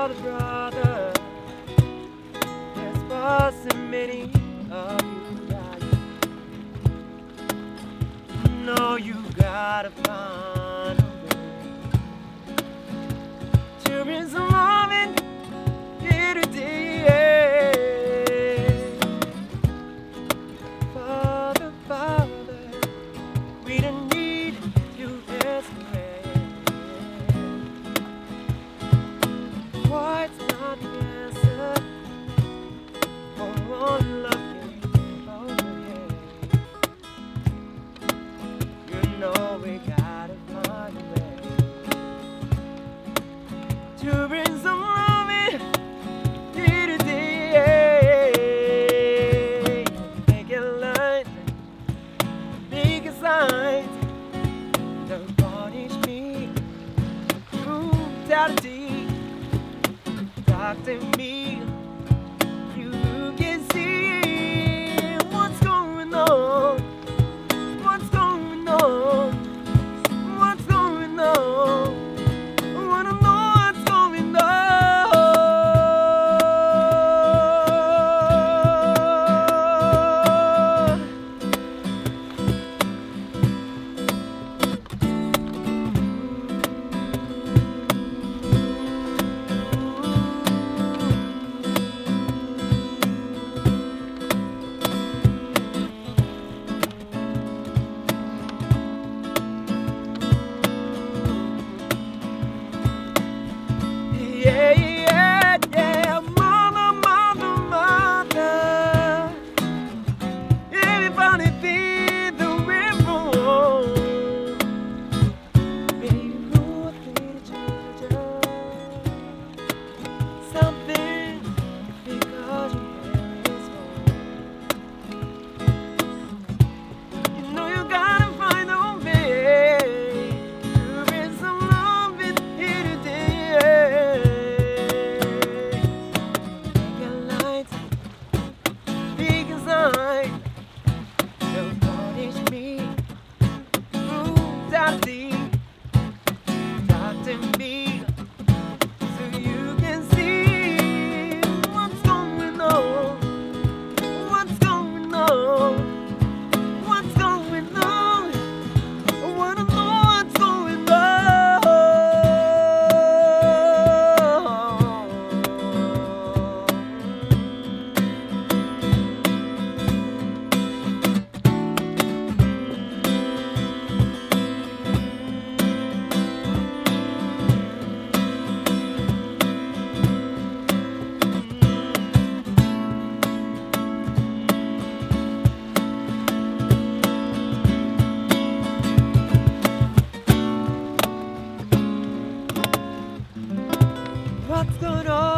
older brother. There's possibility of you dying. No, you gotta find a way to bring some loving here today. Father, Father, we don't need to escalate. What's not the answer for one loving over here? You know we gotta find a way to bring some loving here today. Make it light, make a sign. Don't punish me, brutality. Talk to me, you can see what's going on. What's going on? What's going on? I wanna know what's going on. Yeah, yeah, yeah, mother, mother, mother. Everybody feel the river. Baby, who I think to something because you have this home. You know you gotta find a way to bring some love in here today. Don't punish me, brutality. Talk to me so you can see what's going on. What's going on? What's going on? I wanna know what's going on. What's going on?